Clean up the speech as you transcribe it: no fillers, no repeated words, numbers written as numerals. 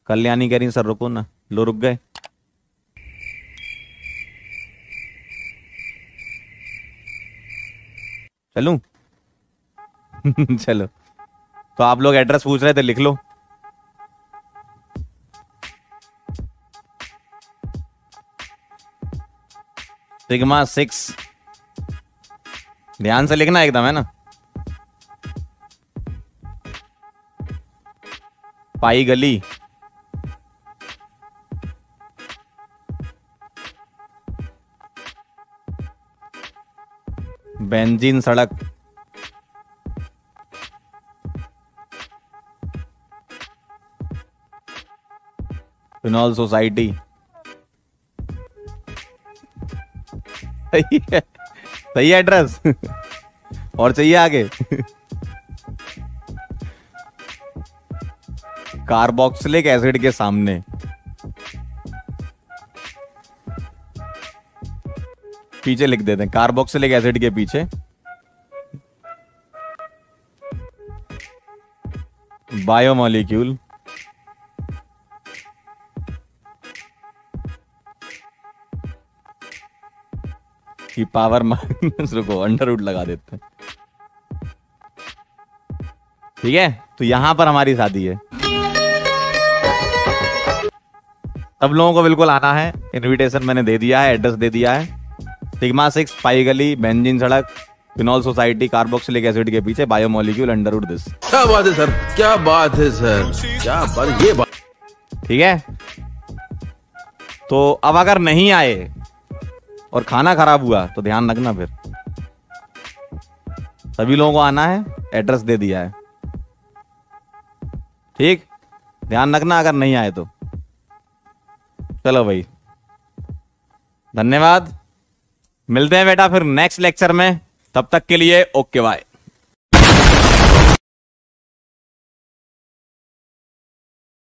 कल्याणी कह रही सर रुको ना, लो रुक गए। चलूं? चलो, तो आप लोग एड्रेस पूछ रहे थे, लिख लो। सिग्मा 6, ध्यान से लिखना एकदम, है ना। पाई गली, बेंजीन सड़क, फिनॉल सोसाइटी। सही है, सही एड्रेस। और चाहिए आगे? कार्बोक्सिलिक एसिड के सामने। पीछे लिख देते हैं, कार्बोक्सिलिक एसिड के पीछे। बायोमोलिक्यूल, की पावर माइनस, रुको अंडर रूट लगा देते हैं। ठीक है, तो यहां पर हमारी शादी है। सब लोगों को बिल्कुल आना है। इनविटेशन मैंने दे दिया है, एड्रेस दे दिया है। सिग्मा 6, पाई गली, बेंजीन सड़क, फिनॉल सोसाइटी, कार्बोक्सिलिक एसिड के पीछे, बायोमोलिक्यूल, अंडरवुड दिस। क्या बात है सर, क्या बात है सर, क्या बात, ये बात। ठीक है, तो अब अगर नहीं आए और खाना खराब हुआ तो ध्यान रखना, फिर सभी लोगों को आना है, एड्रेस दे दिया है। ठीक, ध्यान रखना अगर नहीं आए तो। चलो भाई, धन्यवाद। मिलते हैं बेटा फिर नेक्स्ट लेक्चर में, तब तक के लिए ओके बाय।